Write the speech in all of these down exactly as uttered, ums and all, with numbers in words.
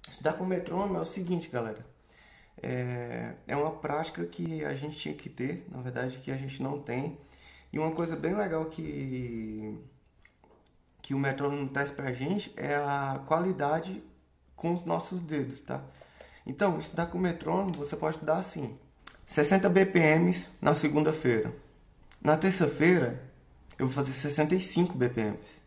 Estudar com metrônomo é o seguinte, galera. É, é uma prática que a gente tinha que ter, na verdade, que a gente não tem. E uma coisa bem legal que, que o metrônomo traz pra gente é a qualidade com os nossos dedos, tá? Então, estudar com metrônomo, você pode estudar assim: sessenta B P Ms na segunda-feira. Na terça-feira, eu vou fazer sessenta e cinco B P Ms.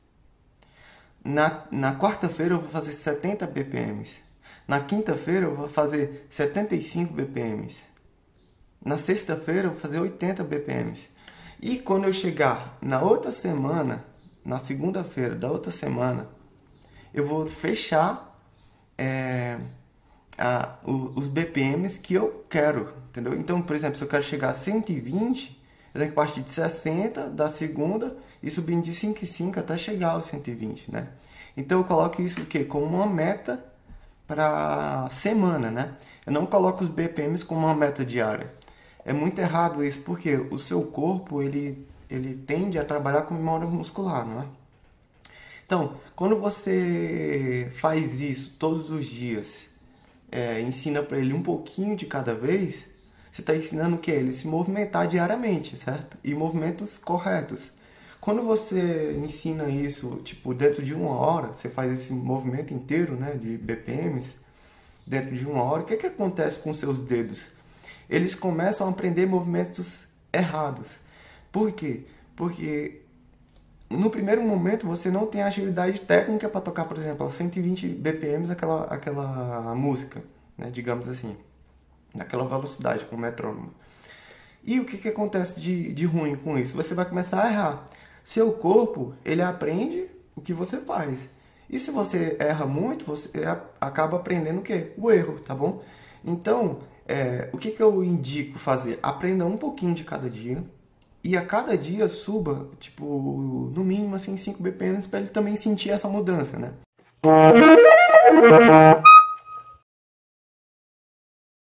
Na, na quarta-feira, eu vou fazer setenta B P Ms. Na quinta-feira, eu vou fazer setenta e cinco B P Ms. Na sexta-feira, eu vou fazer oitenta B P Ms. E quando eu chegar na outra semana, na segunda-feira da outra semana, eu vou fechar é, a, o, os B P Ms que eu quero, entendeu? Então, por exemplo, se eu quero chegar a cento e vinte, eu tenho que partir de sessenta da segunda e subindo de cinco em cinco até chegar aos cento e vinte, né? Então eu coloco isso o quê? Como uma meta para semana, né? Eu não coloco os B P Ms como uma meta diária. É muito errado isso, porque o seu corpo ele, ele tende a trabalhar com memória muscular, não é? Então, quando você faz isso todos os dias, é, ensina para ele um pouquinho de cada vez, você está ensinando o quê? Ele se movimentar diariamente, certo? E movimentos corretos. Quando você ensina isso, tipo, dentro de uma hora, você faz esse movimento inteiro, né, de B P Ms, dentro de uma hora, o que que acontece com seus dedos? Eles começam a aprender movimentos errados. Por quê? Porque no primeiro momento você não tem agilidade técnica para tocar, por exemplo, a cento e vinte B P Ms aquela, aquela música, né, digamos assim, naquela velocidade com o metrônomo. E o que, que acontece de, de ruim com isso? Você vai começar a errar. Seu corpo, ele aprende o que você faz. E se você erra muito, você acaba aprendendo o quê? O erro, tá bom? Então, é, o que, que eu indico fazer? Aprenda um pouquinho de cada dia. E a cada dia suba, tipo, no mínimo, assim, cinco B P Ms para ele também sentir essa mudança, né?